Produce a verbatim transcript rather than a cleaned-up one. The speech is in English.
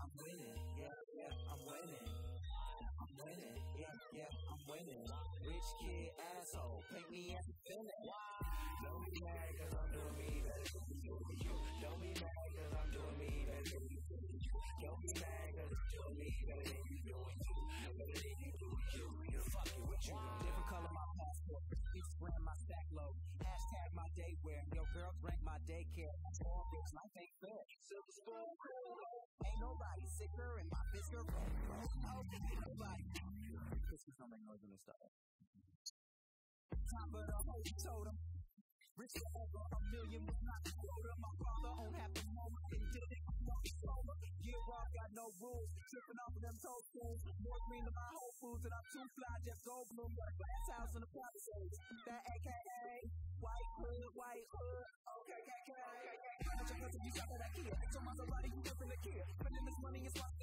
I'm winning, yeah, yeah, I'm winning. I'm winning, yeah, yeah, I'm winning. Rich kid, asshole, paint me as a villain. Don't be mad cause I'm doing me better than you. Don't be mad cause I'm doing me better than you. Don't be mad cause I'm doing me better than you doing you. Better than you doing you. You fuck it with you. Different color my passport. Instagram my stack low. Hashtag my day wear. Your girl drank my daycare. All bitch life ain't fair. Silver spoon. Ain't nobody sicker in my fisker. Ain't nobody. Christmas don't make noise when it starts. Time for the whole totem. Rich forever, a million was not the quota. My father owned half the moment and did it. I'm not sober. Year off, got no rules. Tripping off of them toasters. More green than my Whole Foods, and I'm too fly. Jeff Goldblum, got a glass house in the Palisades. That A K A white hood, white hood. Okay, okay, okay. How much your cousin you got that I care? So my somebody you live in the kid. Spending this money is why